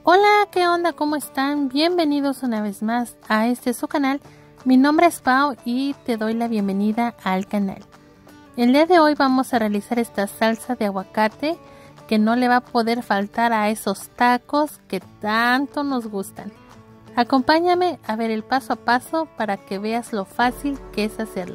Hola, ¿qué onda? ¿Cómo están? Bienvenidos una vez más a su canal. Mi nombre es Pau y te doy la bienvenida al canal. El día de hoy vamos a realizar esta salsa de aguacate que no le va a poder faltar a esos tacos que tanto nos gustan. Acompáñame a ver el paso a paso para que veas lo fácil que es hacerlo.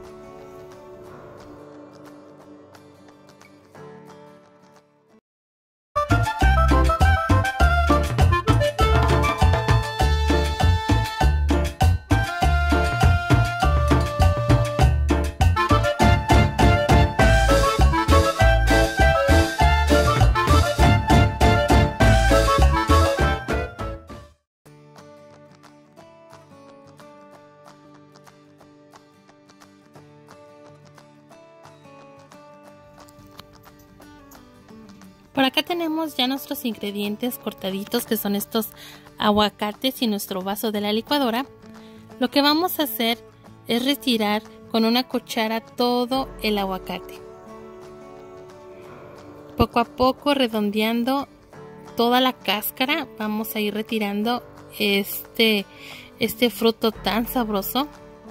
Por acá tenemos ya nuestros ingredientes cortaditos, que son estos aguacates y nuestro vaso de la licuadora. Lo que vamos a hacer es retirar con una cuchara todo el aguacate. Poco a poco, redondeando toda la cáscara, vamos a ir retirando este fruto tan sabroso.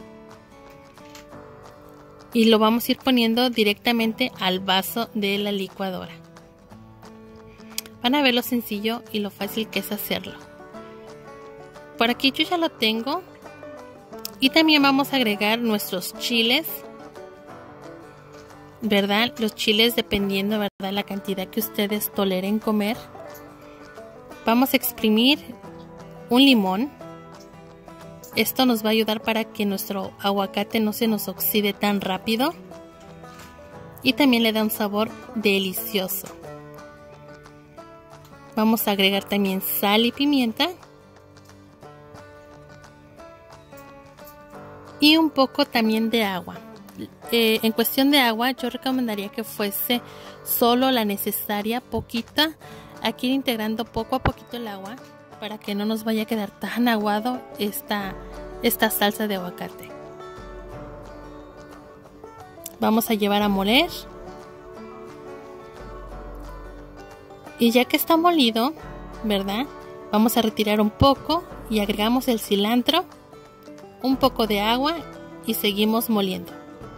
Y lo vamos a ir poniendo directamente al vaso de la licuadora. Van a ver lo sencillo y lo fácil que es hacerlo. Por aquí yo ya lo tengo. Y también vamos a agregar nuestros chiles, ¿verdad? Los chiles dependiendo, ¿verdad?, la cantidad que ustedes toleren comer. Vamos a exprimir un limón. Esto nos va a ayudar para que nuestro aguacate no se nos oxide tan rápido. Y también le da un sabor delicioso. Vamos a agregar también sal y pimienta. Y un poco también de agua. En cuestión de agua, yo recomendaría que fuese solo la necesaria, poquita. Aquí ir integrando poco a poquito el agua para que no nos vaya a quedar tan aguado esta salsa de aguacate. Vamos a llevar a moler. Y ya que está molido, ¿verdad?, vamos a retirar un poco y agregamos el cilantro, un poco de agua y seguimos moliendo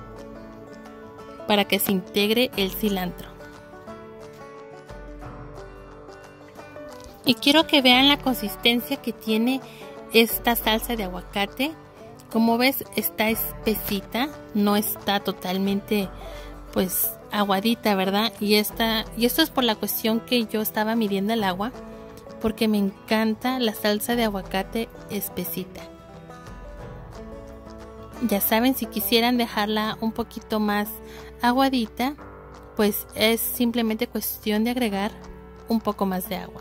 para que se integre el cilantro. Y quiero que vean la consistencia que tiene esta salsa de aguacate. Como ves, está espesita, no está totalmente pues aguadita, ¿verdad? Y esto es por la cuestión que yo estaba midiendo el agua, porque me encanta la salsa de aguacate espesita. Ya saben, si quisieran dejarla un poquito más aguadita, pues es simplemente cuestión de agregar un poco más de agua.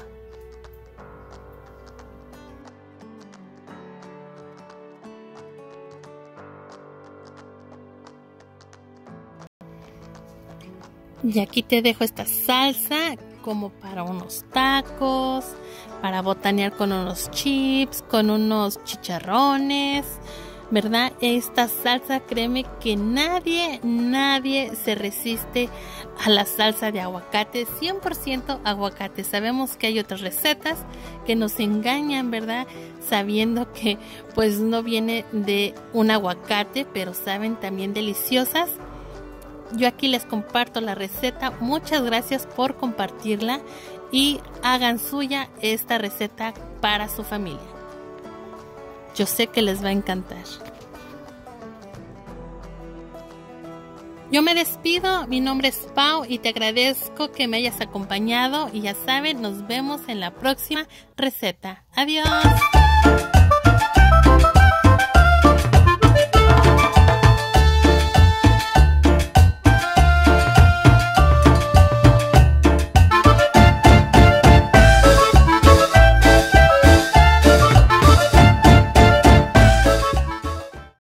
Y aquí te dejo esta salsa como para unos tacos, para botanear con unos chips, con unos chicharrones, ¿verdad? Esta salsa, créeme que nadie se resiste a la salsa de aguacate, 100% aguacate. Sabemos que hay otras recetas que nos engañan, ¿verdad?, sabiendo que pues no viene de un aguacate, pero saben también deliciosas. Yo aquí les comparto la receta. Muchas gracias por compartirla y hagan suya esta receta para su familia. Yo sé que les va a encantar. Yo me despido, mi nombre es Pau y te agradezco que me hayas acompañado y ya saben, nos vemos en la próxima receta. Adiós.